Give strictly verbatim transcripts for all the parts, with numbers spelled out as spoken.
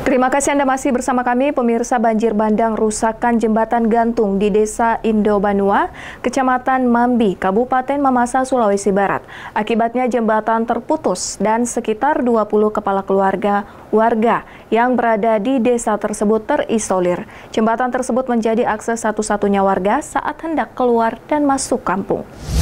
Terima kasih Anda masih bersama kami, pemirsa. Banjir bandang rusakan jembatan gantung di Desa Indobanua, Kecamatan Mambi, Kabupaten Mamasa, Sulawesi Barat. Akibatnya jembatan terputus dan sekitar dua puluh kepala keluarga warga yang berada di desa tersebut terisolir. Jembatan tersebut menjadi akses satu-satunya warga saat hendak keluar dan masuk kampung.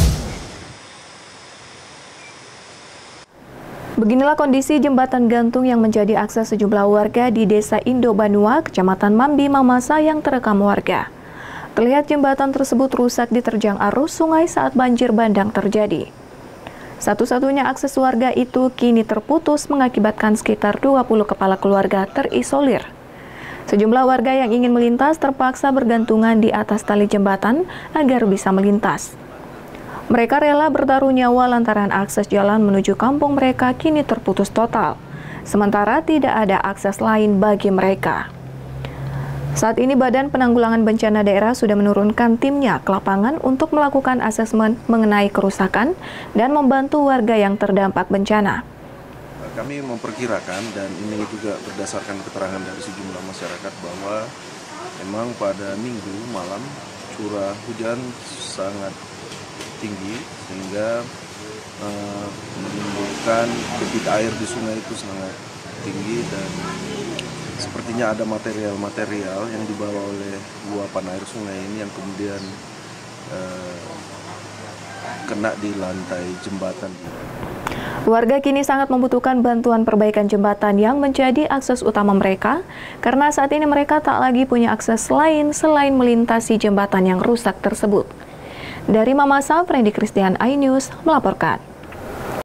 Beginilah kondisi jembatan gantung yang menjadi akses sejumlah warga di Desa Indobanua, Kecamatan Mambi, Mamasa yang terekam warga. Terlihat jembatan tersebut rusak diterjang arus sungai saat banjir bandang terjadi. Satu-satunya akses warga itu kini terputus mengakibatkan sekitar dua puluh kepala keluarga terisolir. Sejumlah warga yang ingin melintas terpaksa bergantungan di atas tali jembatan agar bisa melintas. Mereka rela bertaruh nyawa lantaran akses jalan menuju kampung mereka kini terputus total, sementara tidak ada akses lain bagi mereka. Saat ini Badan Penanggulangan Bencana Daerah sudah menurunkan timnya ke lapangan untuk melakukan asesmen mengenai kerusakan dan membantu warga yang terdampak bencana. Kami memperkirakan, dan ini juga berdasarkan keterangan dari sejumlah masyarakat, bahwa memang pada minggu malam curah hujan sangat tinggi sehingga uh, menimbulkan debit air di sungai itu sangat tinggi, dan sepertinya ada material-material yang dibawa oleh luapan air sungai ini yang kemudian uh, kena di lantai jembatan. Warga kini sangat membutuhkan bantuan perbaikan jembatan yang menjadi akses utama mereka, karena saat ini mereka tak lagi punya akses lain selain melintasi jembatan yang rusak tersebut. Dari Mamasa, Freddy Christian, iNews melaporkan.